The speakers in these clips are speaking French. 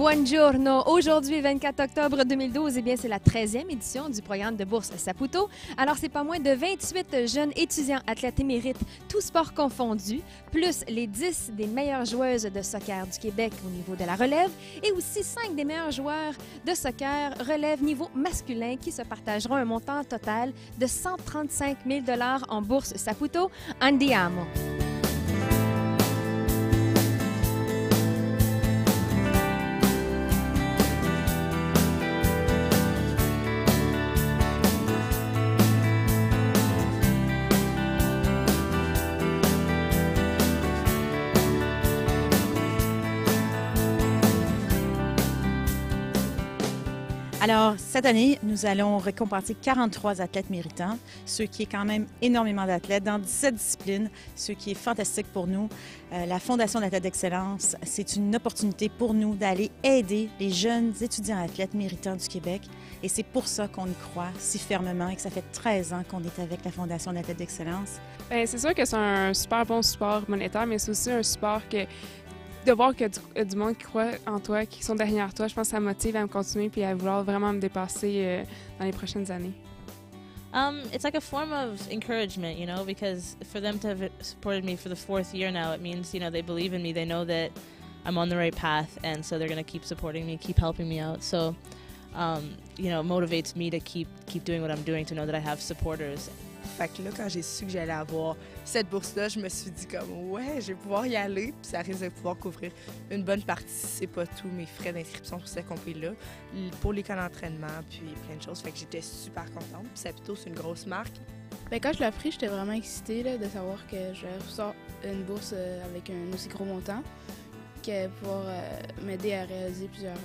Buongiorno! Aujourd'hui, 24 octobre 2012, eh bien, c'est la 13e édition du programme de bourse Saputo. Alors, c'est pas moins de 28 jeunes étudiants athlètes émérites, tous sports confondus, plus les 10 des meilleures joueuses de soccer du Québec au niveau de la relève et aussi 5 des meilleurs joueurs de soccer relève niveau masculin qui se partageront un montant total de 135 000 $ en bourse Saputo. Andiamo! Alors, cette année, nous allons récompenser 43 athlètes méritants, ce qui est quand même énormément d'athlètes dans 17 disciplines, ce qui est fantastique pour nous. La Fondation d'athlètes d'excellence, c'est une opportunité pour nous d'aller aider les jeunes étudiants athlètes méritants du Québec. Et c'est pour ça qu'on y croit si fermement et que ça fait 13 ans qu'on est avec la Fondation d'athlètes d'excellence. Bien, c'est sûr que c'est un super bon support monétaire, mais c'est aussi un support que de voir qu'il y a du monde qui croit en toi, qui sont derrière toi, je pense que ça me motive à me continuer et à vouloir vraiment me dépasser dans les prochaines années. It's like a form of encouragement, you know, because for them to have supported me for the 4th year now, it means, you know, they believe in me, they know that I'm on the right path, and so they're going to keep supporting me, keep helping me out. So, you know, it motivates me to keep doing what I'm doing, to know that I have supporters. Fait que là, quand j'ai su que j'allais avoir cette bourse-là, je me suis dit comme ouais, je vais pouvoir y aller, puis ça risque de pouvoir couvrir une bonne partie, si c'est pas tous mes frais d'inscription pour cette compé-là, pour les camps d'entraînement, puis plein de choses. Fait que j'étais super contente. Puis Saputo, c'est une grosse marque. Bien, quand je l'ai appris, j'étais vraiment excitée là, de savoir que je ressors une bourse avec un aussi gros montant, que pouvoir m'aider à réaliser plusieurs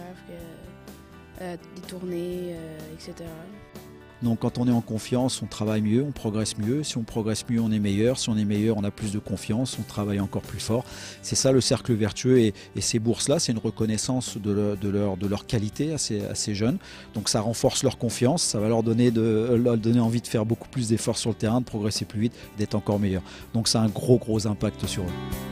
rêves, des tournées, etc. Donc quand on est en confiance, on travaille mieux, on progresse mieux. Si on progresse mieux, on est meilleur. Si on est meilleur, on a plus de confiance, on travaille encore plus fort. C'est ça le cercle vertueux et ces bourses-là, c'est une reconnaissance de leur qualité à ces jeunes. Donc ça renforce leur confiance, ça va leur donner envie de faire beaucoup plus d'efforts sur le terrain, de progresser plus vite, d'être encore meilleur. Donc ça a un gros impact sur eux.